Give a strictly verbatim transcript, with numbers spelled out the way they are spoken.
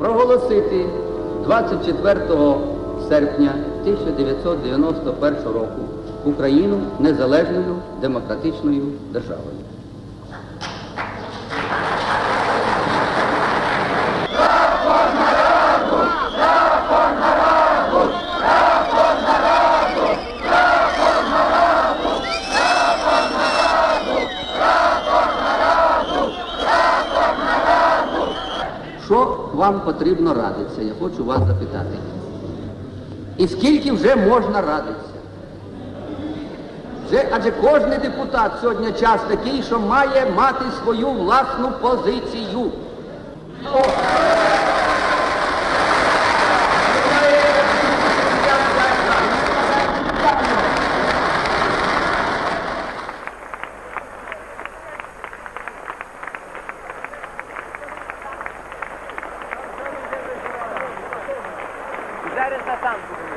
проголосити двадцять четвертого серпня тисяча дев'ятсот дев'яносто першого року Україну незалежною демократичною державою. Що вам потрібно радитися, я хочу вас запитати. І скільки вже можна радитися? Вже, адже кожен депутат сьогодні час такий, що має мати свою власну позицію. Зараз на танку.